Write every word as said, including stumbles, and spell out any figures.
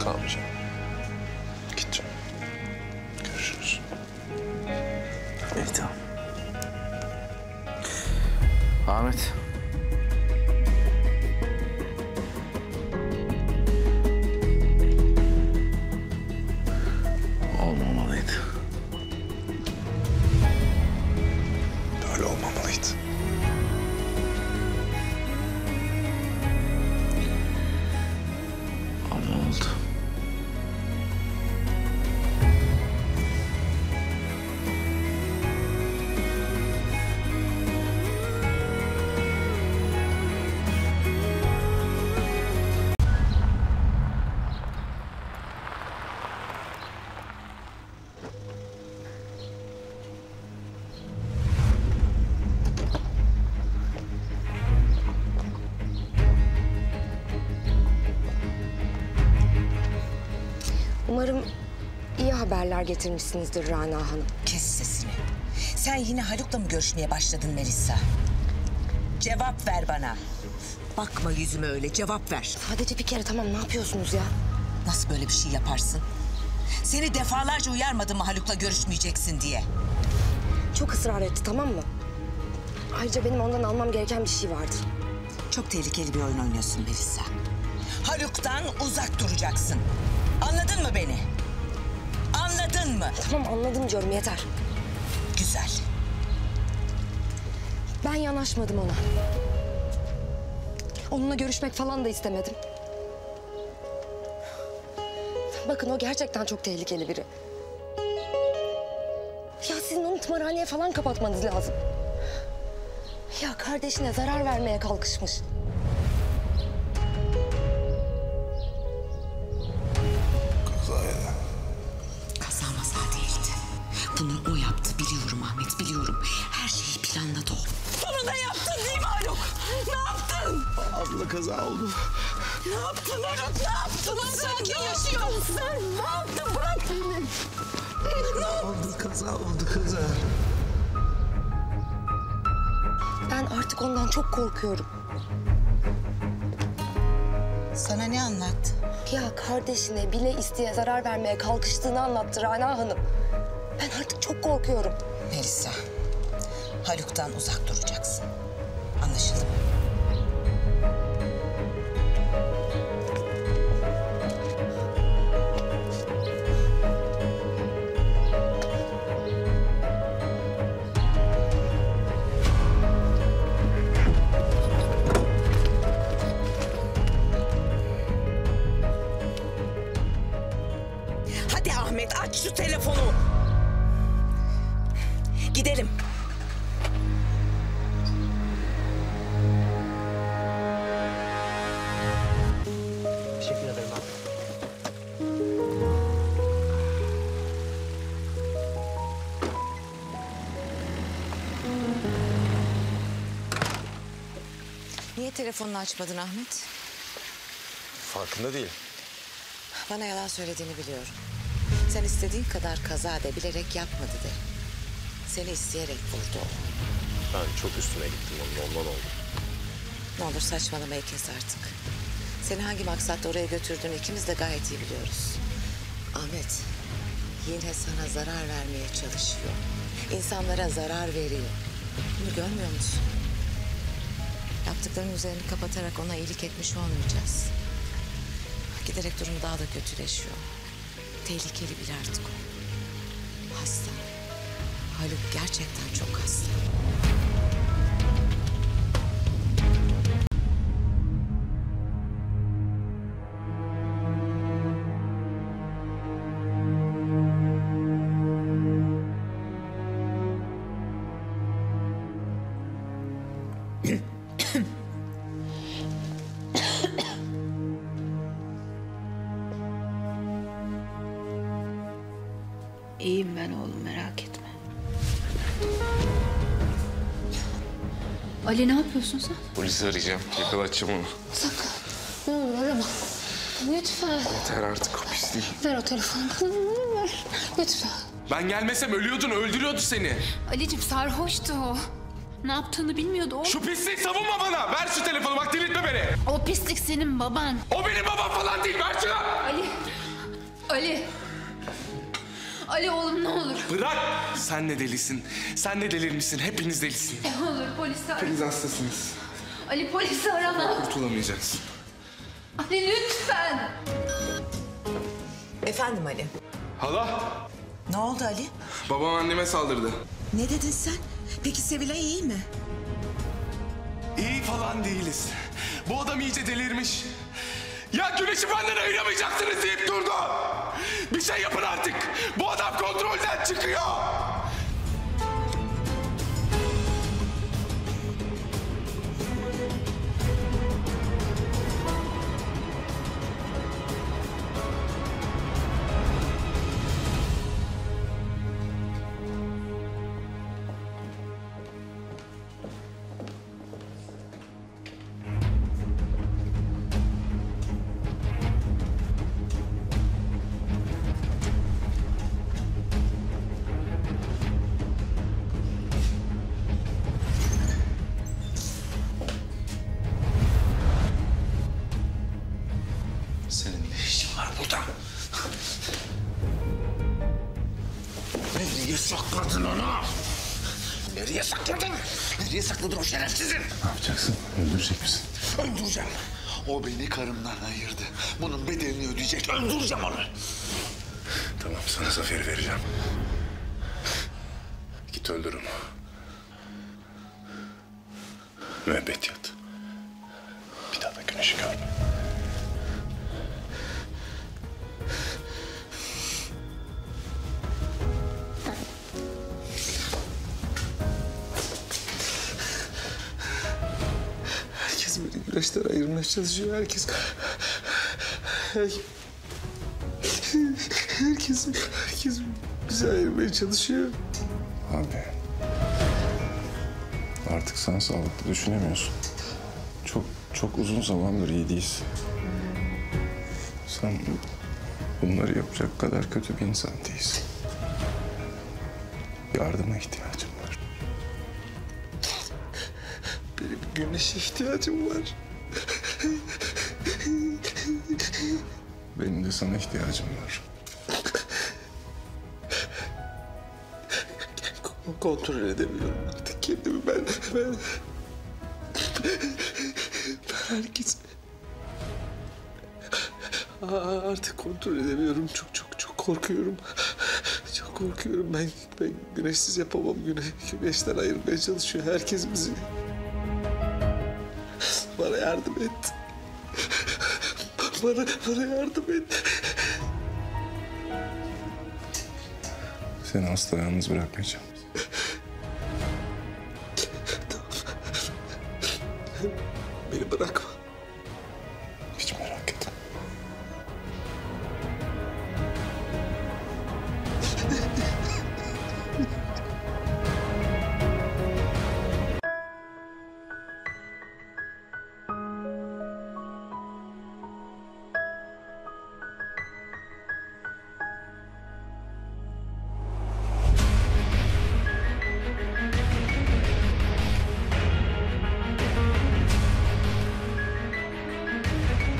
kalmayacağım. Gideceğim. Görüşürüz. İyi tamam. Ahmet. Olmamalıydı. Böyle olmamalıydı. Ama oldu. Umarım iyi haberler getirmişsinizdir Rana Hanım. Kes sesini. Sen yine Haluk'la mı görüşmeye başladın Melisa? Cevap ver bana. Bakma yüzüme öyle, cevap ver. Sadece bir kere tamam, ne yapıyorsunuz ya? Nasıl böyle bir şey yaparsın? Seni defalarca uyarmadım mı Haluk'la görüşmeyeceksin diye? Çok ısrar etti, tamam mı? Ayrıca benim ondan almam gereken bir şey vardır. Çok tehlikeli bir oyun oynuyorsun Melisa. Haluk'tan uzak duracaksın. Anladın mı beni? Anladın mı? Tamam, anladım diyorum, yeter. Güzel. Ben yanaşmadım ona. Onunla görüşmek falan da istemedim. Bakın, o gerçekten çok tehlikeli biri. Ya sizin onu tımarhaneye falan kapatmanız lazım. Ya kardeşine zarar vermeye kalkışmış. Kazaydı. Kaza maza değildi. Bunu o yaptı, biliyorum Ahmet, biliyorum. Her şeyi planladı o. Bunu da yaptın değil mi Haluk? Ne yaptın? Abla kaza oldu. Ne yaptın Haluk? Ne yaptın? Sakin yaşıyorsun sen. Ne yaptın? Bırak beni. Kaza oldu, kaza oldu, kaza. Ben artık ondan çok korkuyorum. Sana ne anlattı? Ya kardeşine bile isteye zarar vermeye kalkıştığını anlattı Rana Hanım. Ben artık çok korkuyorum. Melisa, Haluk'tan uzak duracaksın. Anlaşıldı mı? Hadi Ahmet, aç şu telefonu. Gidelim. Teşekkür ederim abi. Niye telefonunu açmadın Ahmet? Farkında değil. Bana yalan söylediğini biliyorum. Sen istediğin kadar kaza de, bilerek yapmadı de. Seni isteyerek vurdu o. Ben çok üstüne gittim onun, ondan oldu. Ne olur saçmalamayı kes artık. Seni hangi maksatla oraya götürdüğünü ikimiz de gayet iyi biliyoruz. Ahmet, yine sana zarar vermeye çalışıyor. İnsanlara zarar veriyor. Bunu görmüyor musun? Yaptıklarının üzerini kapatarak ona iyilik etmiş olmayacağız. Giderek durum daha da kötüleşiyor. Tehlikeli biri artık o. Hasta. Haluk gerçekten çok hasta. İyiyim ben oğlum, merak etme. Ali, ne yapıyorsun sen? Polisi arayacağım, yakalatacağım onu. Sakın. Ne olur arama. Lütfen. Yeter artık o pisliği. Ver o telefonu. Ver. Lütfen. Ben gelmesem ölüyordun, öldürüyordu seni. Ali'cim sarhoştu o. Ne yaptığını bilmiyordu o. Şu pisliği savunma bana. Ver şu telefonu, bak delirtme beni. O pislik senin baban. O benim babam falan değil, ver şunu. Ali. Ali. Ali oğlum ne olur. Bırak! Sen de delisin. Sen de delirmişsin. Hepiniz delisiniz. Ne olur polisi ara. Hepiniz hastasınız. Ali polisi arama. Kurtulamayacaksın. Ali lütfen. Efendim Ali. Hala, Ne oldu Ali? babam anneme saldırdı. Ne dedin sen? Peki Sevilay iyi mi? İyi falan değiliz. Bu adam iyice delirmiş. Ya güneşi benden ayıramayacaksınız deyip durdu. Bir şey yapın artık. Bu adam kontrolden çıkıyor. Senin ne işin var burada? Nereye sakladın onu? Nereye sakladın? Nereye sakladın o şerefsizi? Ne yapacaksın? Öldürecek misin? Öldüreceğim. O beni karımdan ayırdı. Bunun bedelini ödeyecek. Öldüreceğim onu. Tamam, sana zaferi vereceğim. Git öldür onu. Müebbet yat. Bir daha da güneşi görme. Herkes beni güneşten ayırmaya çalışıyor. Herkes... Her- Herkes... Herkes bizi ayırmaya çalışıyor. Abi, artık sen sağlıklı düşünemiyorsun. Çok çok uzun zamandır iyi değilsin. Sen bunları yapacak kadar kötü bir insan değilsin. Yardıma ihtiyacım var. Benim güneşe ihtiyacım var. Benim de sana ihtiyacım var. Kontrol edemiyorum artık kendimi. Ben... Ben... Ben herkes... Aa, artık kontrol edemiyorum. Çok çok çok korkuyorum. Çok korkuyorum. Ben, ben güneşsiz yapamam. Güneş, güneşten ayırmaya çalışıyor. Herkes bizi... Bana yardım et. Bana, bana yardım et. Seni asla yalnız bırakmayacağım. Beni bırakma.